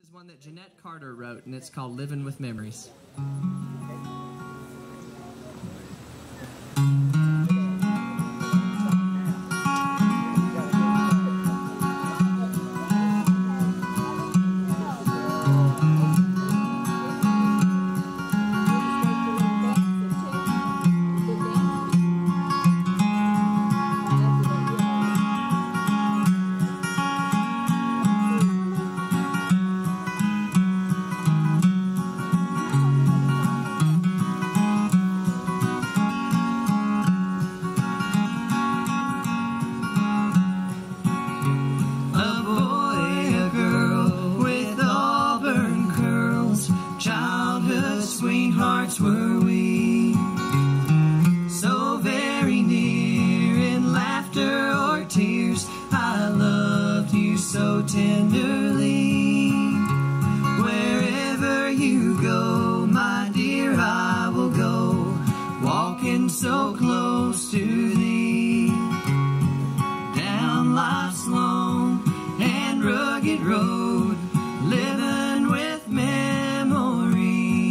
This is one that Jeanette Carter wrote, and it's called Living with Memories. Sweethearts were we, so very near in laughter or tears. I loved you so tenderly. Wherever you go, my dear, I will go, walking so close to thee. Down life's long and rugged road, living with memories.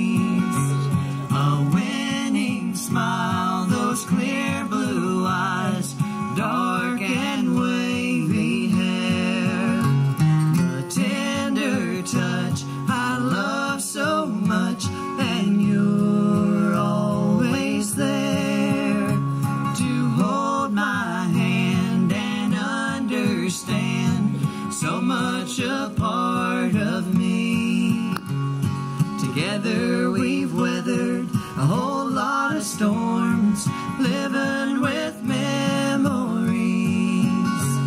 Smile, those clear blue eyes, dark and wavy hair, the tender touch I love so much, and you're always there to hold my hand and understand so much a part of me. Together we've weathered a whole lot of storms, living with memories.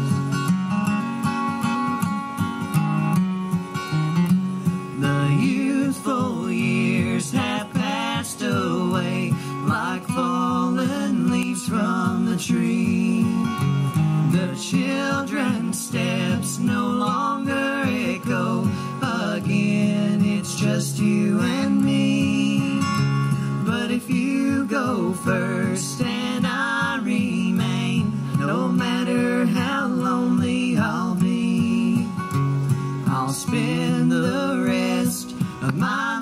The youthful years have passed away like fallen leaves from the tree. The children's steps no longer echo again, it's just you and me. But if you go first and I remain, no matter how lonely I'll be, I'll spend the rest of my